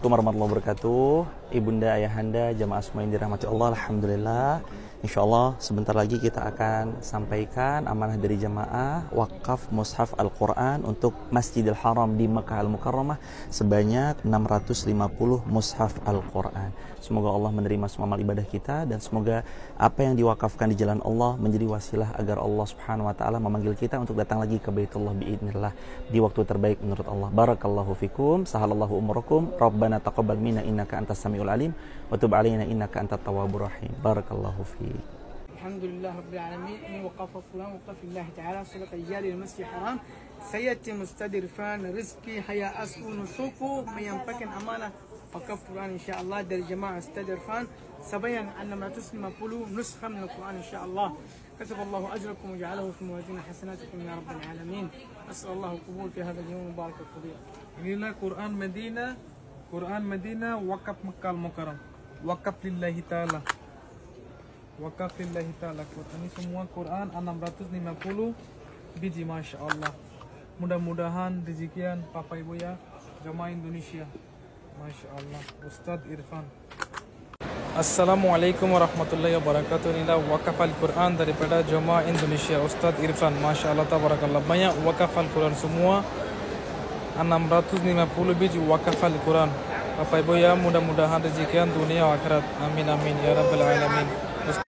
Assalamualaikum warahmatullahi wabarakatuh. Ibunda, ayahanda, jamaah semua yang dirahmati Allah, alhamdulillah. Insyaallah sebentar lagi kita akan sampaikan amanah dari jamaah wakaf mushaf Al-Quran untuk Masjidil Haram di Mekah Al-Mukarramah sebanyak 650 mushaf Al-Quran. Semoga Allah menerima semua amal ibadah kita dan semoga apa yang diwakafkan di jalan Allah menjadi wasilah agar Allah Subhanahu wa taala memanggil kita untuk datang lagi ke Baitullah biidznillah di waktu terbaik menurut Allah. Barakallahu fikum, sahalallahu umurakum, Rabbana taqabbal minna innaka antas samiul alim wa tub alaina innaka antat tawwabur rahim. Barakallahu fiik. الحمد لله رب العالمين إني وقف فلان وقف الله تعالى صدق رجالي المسجد الحرام سيأتي مستدر فان رزقي حيا أسئل نشوفه ما ينفكن أمانة وقف فلان إن شاء الله در جماعة استدر فان سبيا أن ما تسلم فلو نسخة من القرآن إن شاء الله كتب الله أجركم وجعله في موازين حسناتكم يا رب العالمين أسأل الله القبول في هذا اليوم المبارك الفضيل. Inilah Quran Madinah wakaf Makkah Al-Mukarram, wakaf lillahi ta'ala. Wakaf lillahi ta'ala. Ini semua Quran 650 biji, Masya Allah. Mudah-mudahan rezekian Papa Ibu ya, jamaah Indonesia. Masya Allah. Ustadz Irfan. Assalamualaikum warahmatullahi wabarakatuh. Inilah wakaf Al-Quran daripada jamaah Indonesia, Ustadz Irfan. Masya Allah, tabarakallah. Banyak wakaf Al-Quran semua 650 biji wakaf Al-Quran. Bapak Ibu ya, mudah-mudahan rezekian dunia akhirat. Amin amin ya rabbal alamin.